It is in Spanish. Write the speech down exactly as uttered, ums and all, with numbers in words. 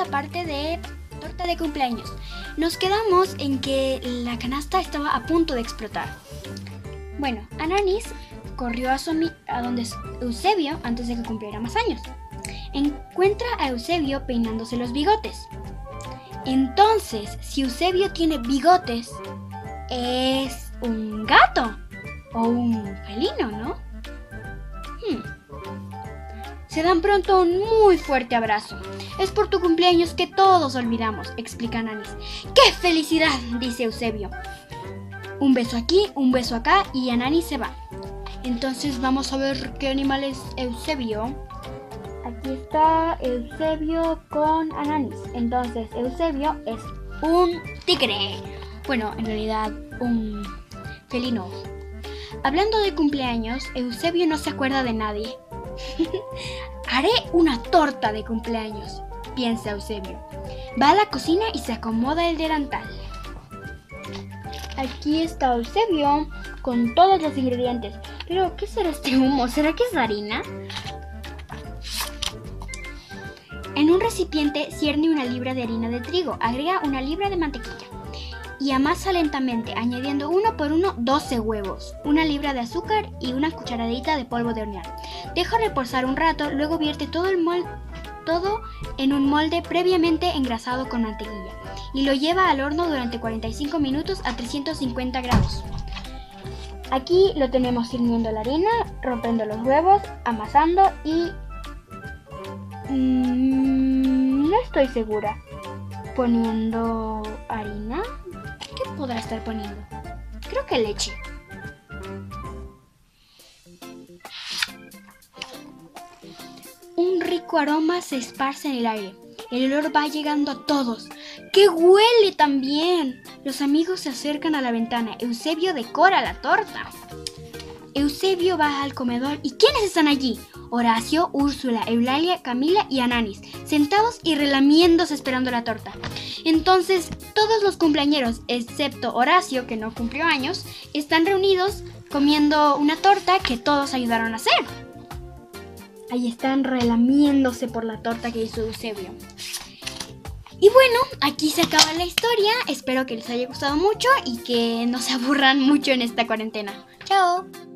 segunda parte de torta de cumpleaños. Nos quedamos en que la canasta estaba a punto de explotar. Bueno, Ananis corrió a, su ami- a donde Eusebio antes de que cumpliera más años. Encuentra a Eusebio peinándose los bigotes. Entonces, si Eusebio tiene bigotes, es un gato o un felino, ¿no? Hmm. Se dan pronto un muy fuerte abrazo. Es por tu cumpleaños que todos olvidamos, explica Ananis. ¡Qué felicidad!, dice Eusebio. Un beso aquí, un beso acá y Ananis se va. Entonces vamos a ver qué animal es Eusebio. Aquí está Eusebio con Ananis. Entonces Eusebio es un tigre. Bueno, en realidad un felino. Hablando de cumpleaños, Eusebio no se acuerda de nadie. Haré una torta de cumpleaños, piensa Eusebio. Va a la cocina y se acomoda el delantal. Aquí está Eusebio con todos los ingredientes. Pero, ¿qué será este humo? ¿Será que es harina? En un recipiente cierne una libra de harina de trigo. Agrega una libra de mantequilla. Y amasa lentamente, añadiendo uno por uno doce huevos, una libra de azúcar y una cucharadita de polvo de hornear. Deja reposar un rato, luego vierte todo, el mol- todo en un molde previamente engrasado con mantequilla y lo lleva al horno durante cuarenta y cinco minutos a trescientos cincuenta grados. Aquí lo tenemos hirviendo la harina, rompiendo los huevos, amasando y... Mmm, no estoy segura. ¿Poniendo harina? ¿Qué podrá estar poniendo? Creo que leche. Un rico aroma se esparce en el aire. El olor va llegando a todos. ¡Qué huele también! Los amigos se acercan a la ventana. Eusebio decora la torta. Eusebio va al comedor. ¿Y quiénes están allí? Horacio, Úrsula, Eulalia, Camila y Ananis, sentados y relamiéndose esperando la torta. Entonces, todos los cumpleañeros, excepto Horacio, que no cumplió años, están reunidos comiendo una torta que todos ayudaron a hacer. Ahí están relamiéndose por la torta que hizo Eusebio. Y bueno, aquí se acaba la historia. Espero que les haya gustado mucho y que no se aburran mucho en esta cuarentena. ¡Chao!